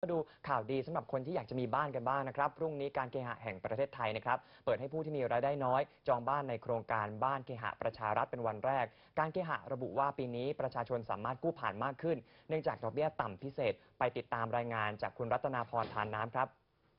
มาดูข่าวดีสำหรับคนที่อยากจะมีบ้านกันบ้างนะครับพรุ่งนี้การเคหะแห่งประเทศไทยนะครับเปิดให้ผู้ที่มีรายได้น้อยจองบ้านในโครงการบ้านเคหะประชารัฐเป็นวันแรกการเคหะระบุว่าปีนี้ประชาชนสามารถกู้ผ่านมากขึ้นเนื่องจากดอกเบี้ยต่ำพิเศษไปติดตามรายงานจากคุณรัตนาพรทานน้ำครับ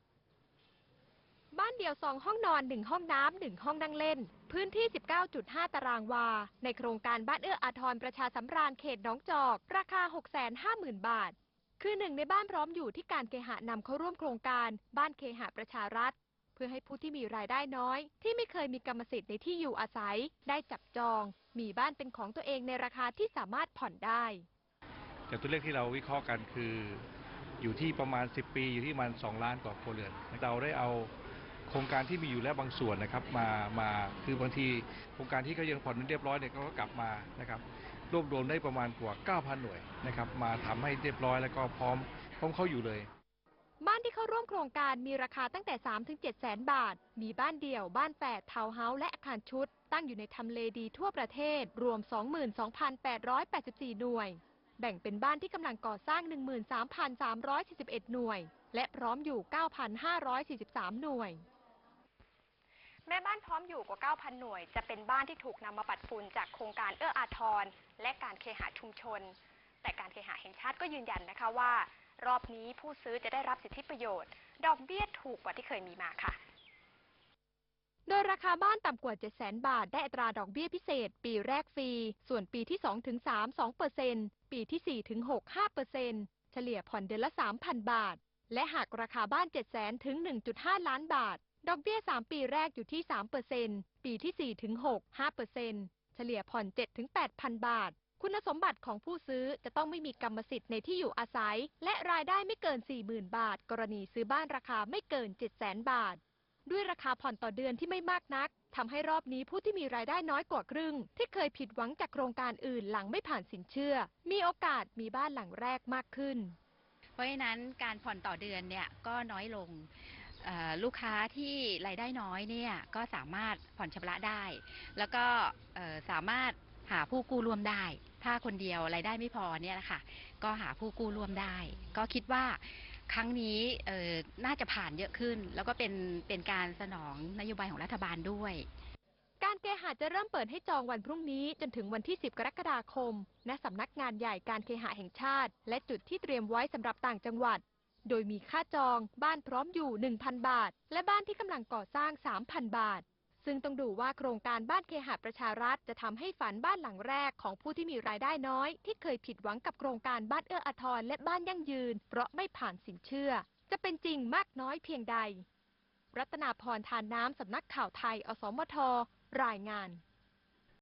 บ้านเดี่ยว2ห้องนอน1ห้องน้ำ1ห้องนั่งเล่นพื้นที่ 19.5 ตารางวาในโครงการบ้านเอื้ออาทรประชาสำราญเขตหนองจอกราคา 650,000 บาทคือหนึ่งในบ้านพร้อมอยู่ที่การเคหะนำเข้าร่วมโครงการบ้านเคหะประชารัฐเพื่อให้ผู้ที่มีรายได้น้อยที่ไม่เคยมีกรรมสิทธิ์ในที่อยู่อาศัยได้จับจองมีบ้านเป็นของตัวเองในราคาที่สามารถผ่อนได้จากตัวเลขที่เราวิเคราะห์กันคืออยู่ที่ประมาณ10 ปีอยู่ที่ประมาณ2 ล้านกว่าครัวเรือนเราได้เอาโครงการที่มีอยู่แล้วบางส่วนนะครับมาคือบางทีโครงการที่เขายังผ่อนเรียบร้อยเนี่ยก็กลับมานะครับรวบรวมได้ประมาณกว่า 9,000 หน่วยนะครับมาทำให้เรียบร้อยแล้วก็พร้อมเข้าอยู่เลยบ้านที่เข้าร่วมโครงการมีราคาตั้งแต่ 3-7 แสนบาท มีบ้านเดี่ยว บ้านแฝดทาวน์เฮาส์และอาคารชุดตั้งอยู่ในทำเลดีทั่วประเทศรวม 22,884 หน่วย แบ่งเป็นบ้านที่กำลังก่อสร้าง 13,341 หน่วย และพร้อมอยู่ 9,543 หน่วยแม่บ้านพร้อมอยู่กว่า 9,000 หน่วยจะเป็นบ้านที่ถูกนำมาปัดฝุ่นจากโครงการเอื้ออาทรและการเคหะชุมชนแต่การเคหะแห่งชาติก็ยืนยันนะคะว่ารอบนี้ผู้ซื้อจะได้รับสิทธิประโยชน์ดอกเบี้ยถูกกว่าที่เคยมีมาค่ะโดยราคาบ้านต่ำกว่า 700,000 บาทได้อัตราดอกเบี้ยพิเศษปีแรกฟรีส่วนปีที่ 2-3 2%ปีที่ 4-6 5%เฉลี่ยผ่อนเดือนละ 3,000 บาทและหากราคาบ้าน 700,000 ถึง 1.5 ล้านบาทดอกเบี้ย3ปีแรกอยู่ที่ 3%ปีที่ 4-6 5%เฉลี่ยผ่อน 7-8,000 บาทคุณสมบัติของผู้ซื้อจะต้องไม่มีกรรมสิทธิ์ในที่อยู่อาศัยและรายได้ไม่เกิน 40,000 บาทกรณีซื้อบ้านราคาไม่เกิน 700,000 บาทด้วยราคาผ่อนต่อเดือนที่ไม่มากนักทำให้รอบนี้ผู้ที่มีรายได้น้อยกว่าครึ่งที่เคยผิดหวังจากโครงการอื่นหลังไม่ผ่านสินเชื่อมีโอกาสมีบ้านหลังแรกมากขึ้นเพราะฉะนั้นการผ่อนต่อเดือนเนี่ยก็น้อยลงลูกค้าที่รายได้น้อยเนี่ยก็สามารถผ่อนชำระได้แล้วก็สามารถหาผู้กู้ร่วมได้ถ้าคนเดียวรายได้ไม่พอเนี่ยนะคะก็หาผู้กู้ร่วมได้ก็คิดว่าครั้งนี้น่าจะผ่านเยอะขึ้นแล้วก็เป็นการสนองนโยบายของรัฐบาลด้วยการเคหะจะเริ่มเปิดให้จองวันพรุ่งนี้จนถึงวันที่ 10 กรกฎาคมณสำนักงานใหญ่การเคหะแห่งชาติและจุดที่เตรียมไว้สำหรับต่างจังหวัดโดยมีค่าจองบ้านพร้อมอยู่ 1,000 บาทและบ้านที่กำลังก่อสร้าง 3,000 บาทซึ่งต้องดูว่าโครงการบ้านเคหะประชารัฐจะทำให้ฝันบ้านหลังแรกของผู้ที่มีรายได้น้อยที่เคยผิดหวังกับโครงการบ้านเอื้ออาทรและบ้านยั่งยืนเพราะไม่ผ่านสินเชื่อจะเป็นจริงมากน้อยเพียงใดรัตนาพรทานน้ำสำนักข่าวไทยอสมทรายงาน